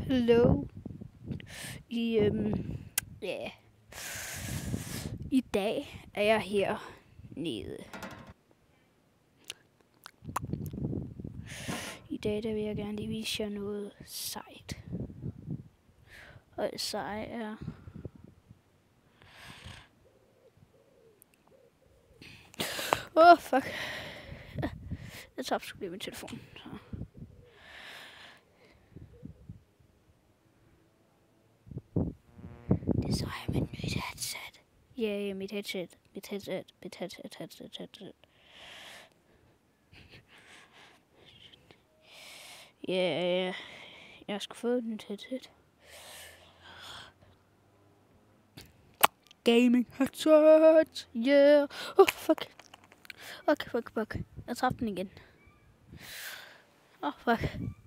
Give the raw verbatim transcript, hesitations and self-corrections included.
Hello. I, øhm, ja. I dag er jeg her nede. I dag der vil jeg gerne lige vise jer noget sejt. Og det seje er... Åh, oh, fuck. Jeg tabte sgu lige min telefon. Så. Det seje med mit headset. Ja, yeah, mit headset. Mit headset. Mit headset. Headset. Headset. Ja, yeah, jeg skal få et headset. Gaming headset. Yeah. Oh, fuck. Fuck, fuck, fuck. Jeg tabte den igen. Åh, oh, fuck.